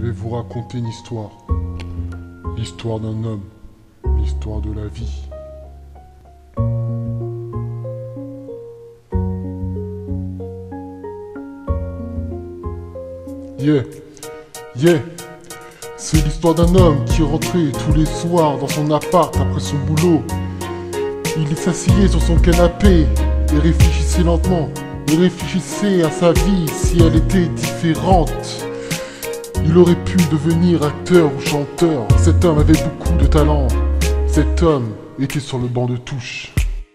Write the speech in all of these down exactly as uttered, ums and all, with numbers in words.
vais vous raconter une histoire. L'histoire d'un homme, l'histoire de la vie. Yeah, yeah, c'est l'histoire d'un homme qui rentrait tous les soirs dans son appart après son boulot. Il s'asseyait sur son canapé et réfléchissait lentement. Il réfléchissait à sa vie si elle était différente. Il aurait pu devenir acteur ou chanteur. Cet homme avait beaucoup de talent. Cet homme était sur le banc de touche.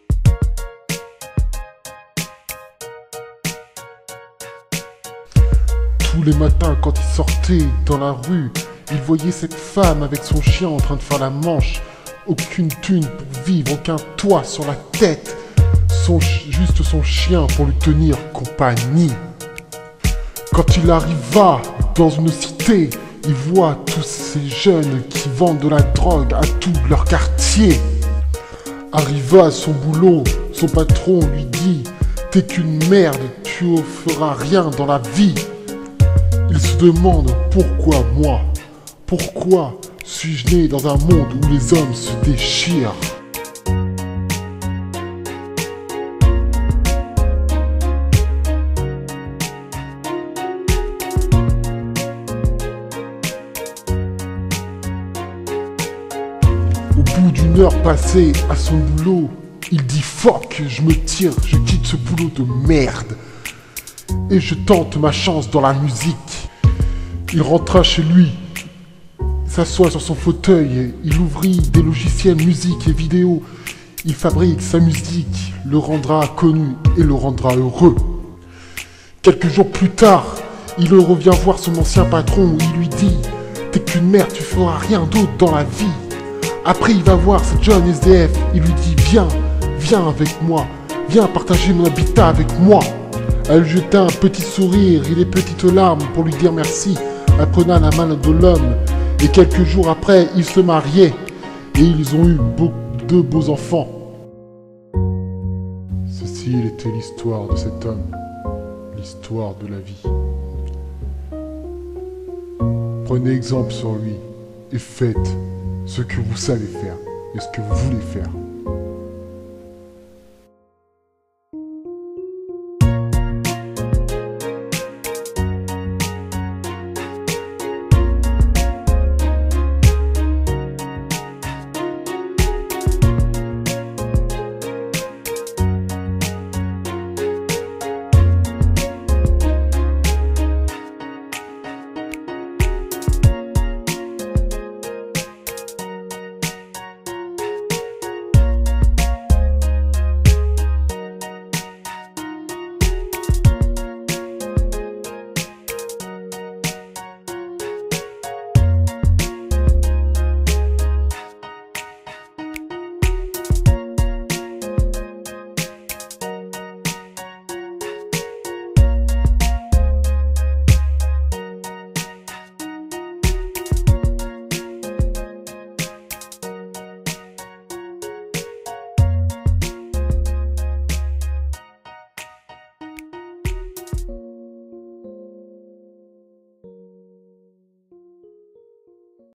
Tous les matins, quand il sortait dans la rue, il voyait cette femme avec son chien en train de faire la manche. Aucune thune pour vivre, aucun toit sur la tête. Son, juste son chien pour lui tenir compagnie. Quand il arriva dans une cité, il voit tous ces jeunes qui vendent de la drogue à tout leur quartier. Arriva à son boulot, son patron lui dit « T'es qu'une merde, tu ne feras rien dans la vie ». Il se demande « Pourquoi moi? Pourquoi suis-je né dans un monde où les hommes se déchirent ?» Au bout d'une heure passée à son boulot, il dit « Fuck, je me tire, je quitte ce boulot de merde. » Et je tente ma chance dans la musique. Il rentra chez lui, s'assoit sur son fauteuil, il ouvrit des logiciels musique et vidéo. Il fabrique sa musique, le rendra connu et le rendra heureux. Quelques jours plus tard, il revient voir son ancien patron où il lui dit « T'es qu'une merde, tu feras rien d'autre dans la vie. » Après il va voir ce John S D F, il lui dit « Viens, viens avec moi, viens partager mon habitat avec moi. » Elle jeta un petit sourire et des petites larmes pour lui dire merci. Elle prenait la main de l'homme et quelques jours après, ils se mariaient et ils ont eu beau, deux beaux enfants. Ceci était l'histoire de cet homme, l'histoire de la vie. Prenez exemple sur lui et faites ce que vous savez faire et ce que vous voulez faire.